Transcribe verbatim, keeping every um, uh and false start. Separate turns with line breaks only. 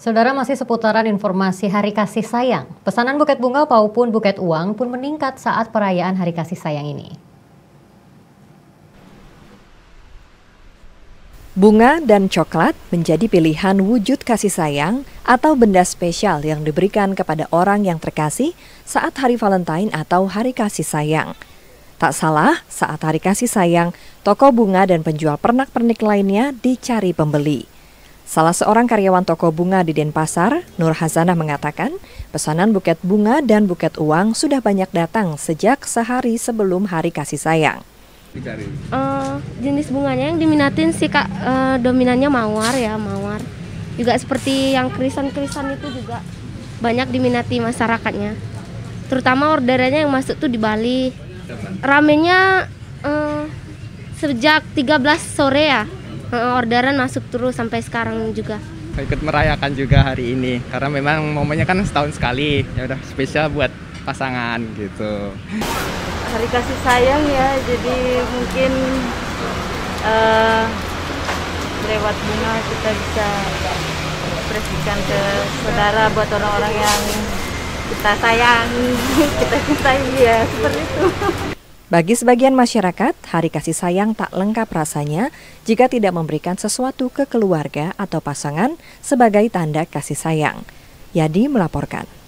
Saudara, masih seputaran informasi Hari Kasih Sayang. Pesanan buket bunga maupun buket uang pun meningkat saat perayaan Hari Kasih Sayang ini.
Bunga dan coklat menjadi pilihan wujud kasih sayang atau benda spesial yang diberikan kepada orang yang terkasih saat Hari Valentine atau Hari Kasih Sayang. Tak salah, saat Hari Kasih Sayang, toko bunga dan penjual pernak-pernik lainnya dicari pembeli. Salah seorang karyawan toko bunga di Denpasar, Nur Hazanah mengatakan, pesanan buket bunga dan buket uang sudah banyak datang sejak sehari sebelum Hari Kasih Sayang.
Uh, jenis bunganya yang diminatin sih Kak, uh, dominannya mawar ya, mawar. Juga seperti yang krisan-krisan itu juga banyak diminati masyarakatnya. Terutama orderannya yang masuk tuh di Bali. Ramenya uh, sejak tiga belas sore ya. Orderan masuk terus sampai sekarang juga.
Ikut merayakan juga hari ini karena memang momennya kan setahun sekali, ya udah spesial buat pasangan gitu.
Hari Kasih Sayang ya, jadi mungkin uh, lewat bunga kita bisa ekspresikan ke saudara buat orang-orang yang kita sayangi, kita cintai ya, seperti itu.
Bagi sebagian masyarakat, Hari Kasih Sayang tak lengkap rasanya jika tidak memberikan sesuatu ke keluarga atau pasangan sebagai tanda kasih sayang. Yadi melaporkan.